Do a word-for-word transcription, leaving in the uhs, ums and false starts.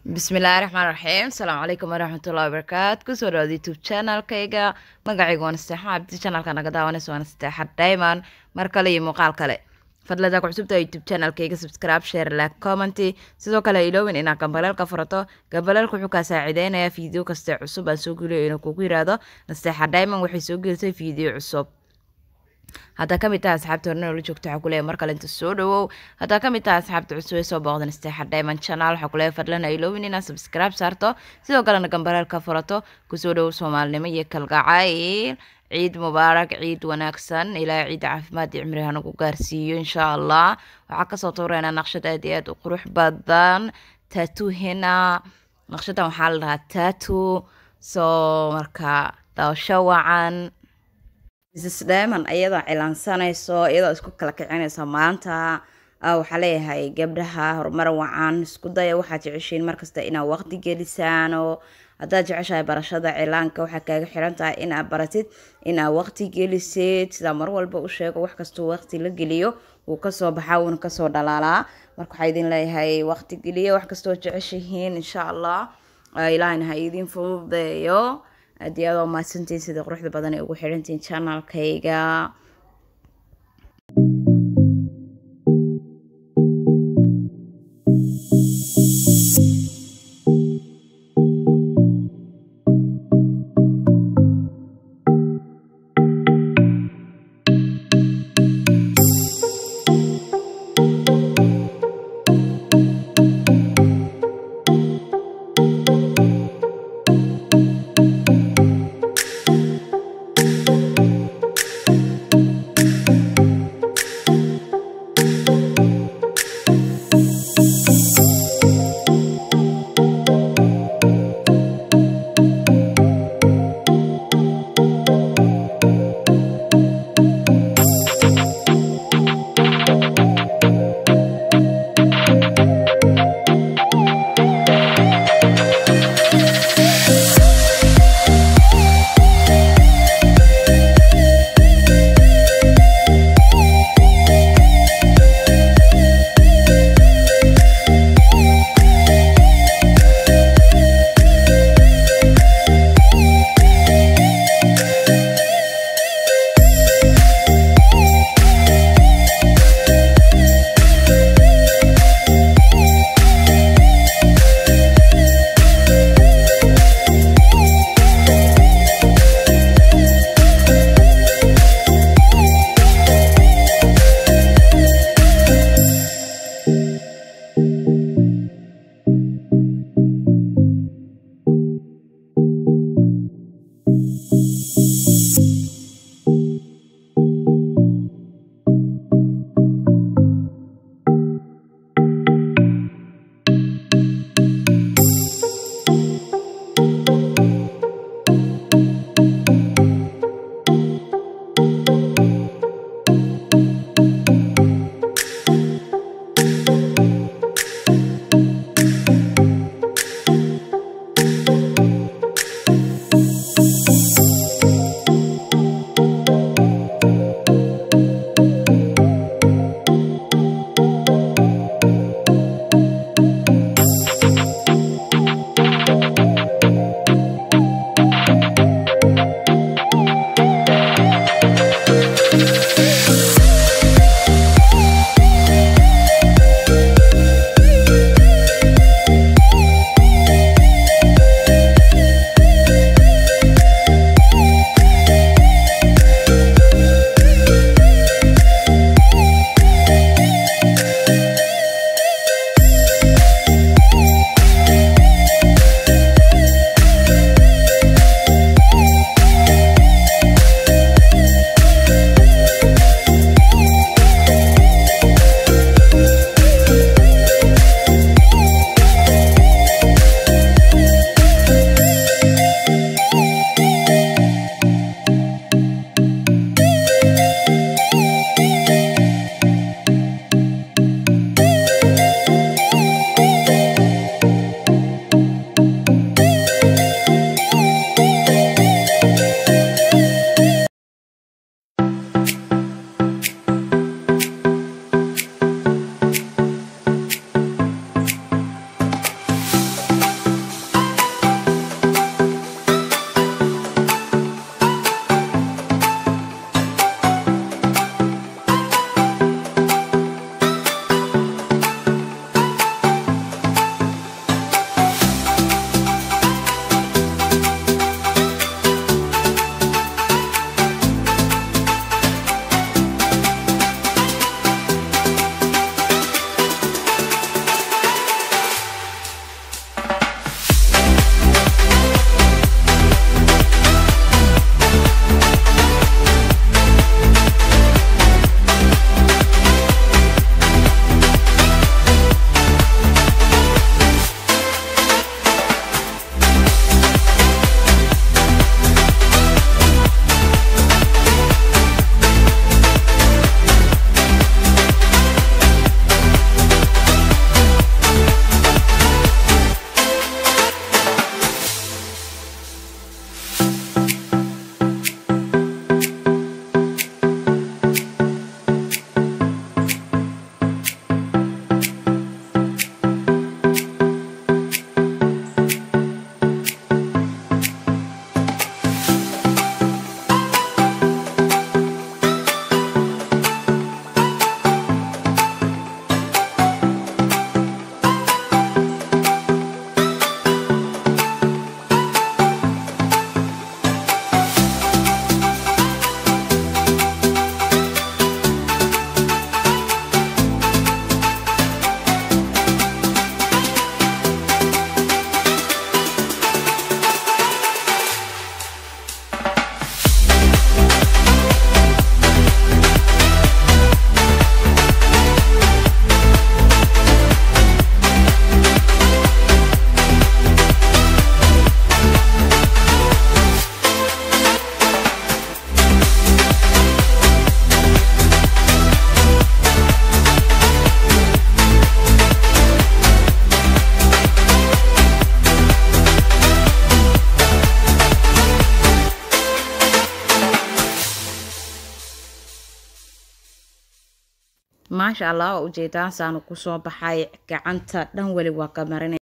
bismillaahi raxmaani raxiim asalaamu calaykum waraxmatullahi wabarakaatu kusoo dhawaada youtube channelkayga magacayga waan asteexan cabdi channelka naga daawanaysa waan asteexa diamond mar kale iyo muuqaal kale fadladaa ku cusubta youtube channelkayga subscribe share like comment sidoo kale iloowin inaad gambaleelka furato gambaleelka wuxuu kaa saacideynayaa fiideo kasta cusub aan soo geliyo inuu kugu yiraahdo nasteexa diamond waxay soo gelisay fiideo cusub hadda kamid tahay asxaabta horena la joogto waxaa kuleeyahay mar kale inta soo dhawow hadda kamid tahay asxaabta cusub ee soo booqdan nasteexa diamond channel waxaa kuleeyahay fadlan ay iloowin inaad subscribe saarto sidoo kalena gambaleelka furato kusoo dhawow soomaalinimo iyo kalgacayl ciid mubaarak ciid wanaagsan ilaa ciid caafimaad iyo cimri hanagu gaarsiiyo insha allah waxaa kasoo tuureynaa naqshad aad iyo aad u qurux badan tattoo hina naqshadan waxaa la dhahaa tattoo soo marka daawasho wacan Missus Diamond ayadoo cilaansanayso iyadoo isku kala kicinayso maanta waxaa leeyahay gabdhaha horumar wacan isku daya waxaad jeceshiin markasta inaad waqti gelisaan oo haddaad jeceshahay barashada cilaanka waxaa kaaga xiran tahay inaad baratid inaad waqti gelisid sida mar walba u sheego wax kastoo waqti la geliyo wuu kasoo baxaa wuuna kasoo dhalaalaa marka waxaa idin leeyahay waqti geliya wax kastoo jeceshihiin insha allah ilaahayna ha idin fududeeyo aad iyo aad oo mahadsantiin sida quruxda badan ee ugu xirantiin channelkayga maasha allah ujeedaan saanu kusoo baxay gacanta dhan wali waa ka marinay